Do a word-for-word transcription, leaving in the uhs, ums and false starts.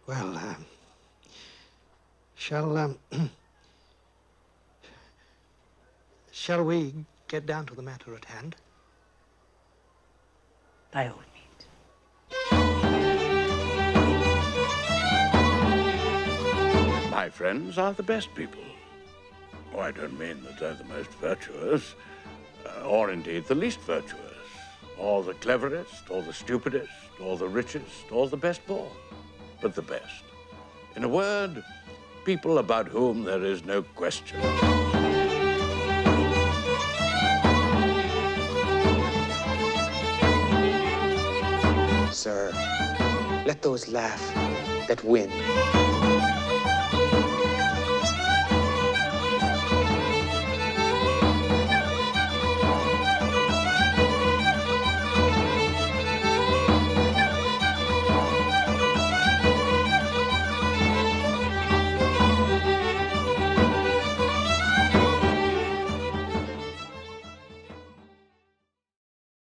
Well, uh, shall, um, shall we get down to the matter at hand? By all means. My friends are the best people. Oh, I don't mean that they're the most virtuous, uh, or indeed the least virtuous, or the cleverest, or the stupidest, or the richest, or the best born, but the best. In a word, people about whom there is no question. Sir, let those laugh that win.